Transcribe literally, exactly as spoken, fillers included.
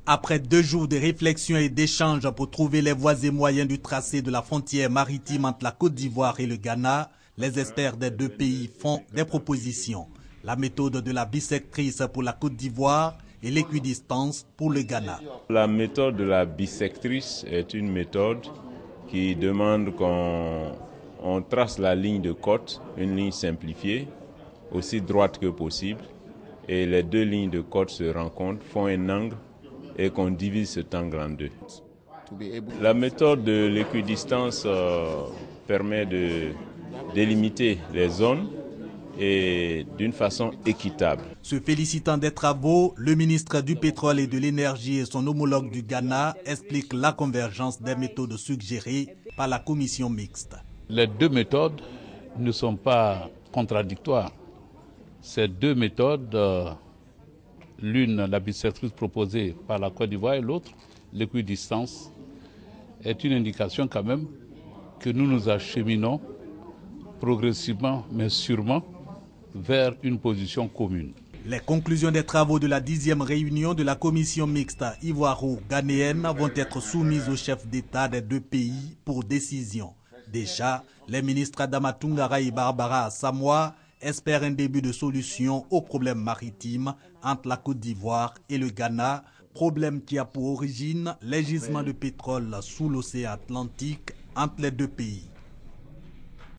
Après deux jours de réflexion et d'échanges pour trouver les voies et moyens du tracé de la frontière maritime entre la Côte d'Ivoire et le Ghana, les experts des deux pays font des propositions. La méthode de la bisectrice pour la Côte d'Ivoire et l'équidistance pour le Ghana. La méthode de la bisectrice est une méthode qui demande qu'on on trace la ligne de côte, une ligne simplifiée, aussi droite que possible, et les deux lignes de côte se rencontrent, font un angle et qu'on divise cet angle en deux. La méthode de l'équidistance euh, permet de délimiter les zones et d'une façon équitable. Se félicitant des travaux, le ministre du Pétrole et de l'Énergie et son homologue du Ghana expliquent la convergence des méthodes suggérées par la commission mixte. Les deux méthodes ne sont pas contradictoires. Ces deux méthodes, euh, l'une, la bisectrice proposée par la Côte d'Ivoire, et l'autre, l'équidistance, est une indication quand même que nous nous acheminons progressivement mais sûrement vers une position commune. Les conclusions des travaux de la dixième réunion de la commission mixte ivoiro-ghanéenne vont être soumises aux chefs d'État des deux pays pour décision. Déjà, les ministres Adama Toungara et Barbara Samoa espèrent un début de solution au problème maritime entre la Côte d'Ivoire et le Ghana, problème qui a pour origine les gisements de pétrole sous l'océan Atlantique entre les deux pays.